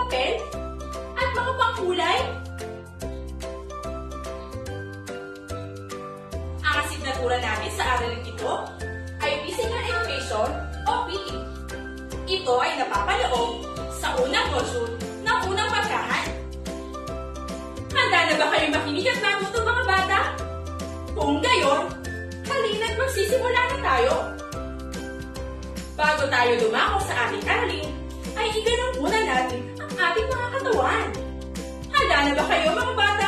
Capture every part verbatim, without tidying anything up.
papel at mga pangkulay. Ang asignatura natin sa aralin ito ay Physical Education o P E. Ito ay napapaloob sa unang module ng unang pagkahan. Handa na ba kayo makinig at matuto mga bata? Kung gayon, halina't magsisimula na tayo. Bago tayo dumako sa ating aralin, ay iganong muna natin ang ating mga katawan. Handa na ba kayo mga bata?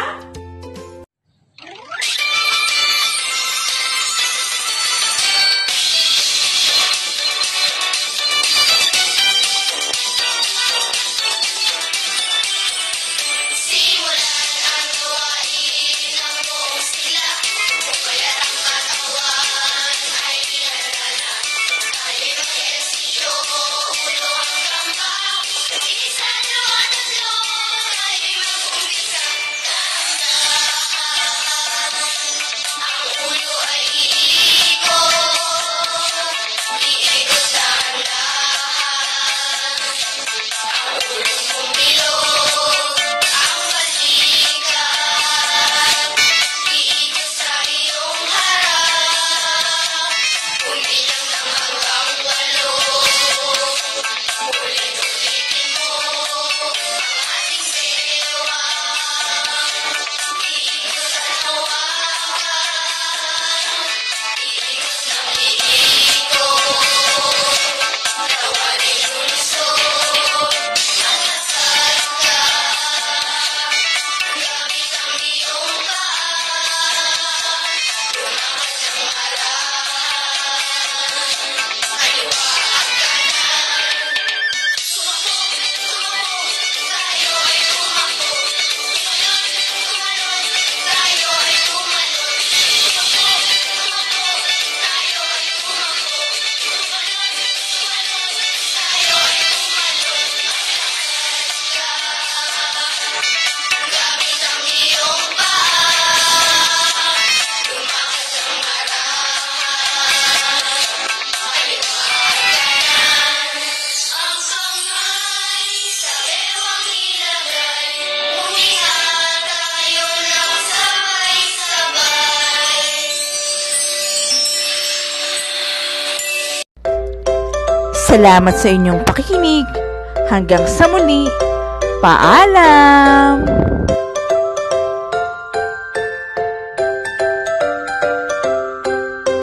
Salamat sa inyong pakikinig. Hanggang sa muli. Paalam!